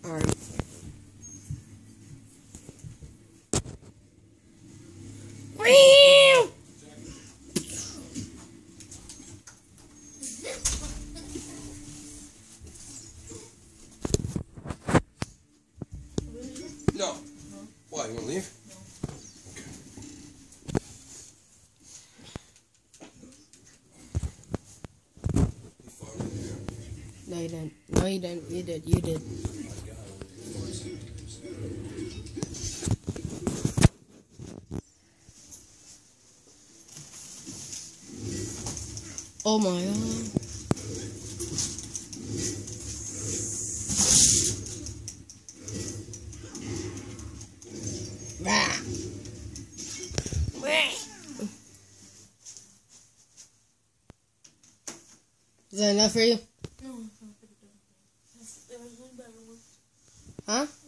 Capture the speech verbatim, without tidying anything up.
Alright. No. Why? You want to leave? No, you didn't. No, you didn't. You did. You did. Oh my god. Is that enough for you? No, it's not. There was one better one. Huh?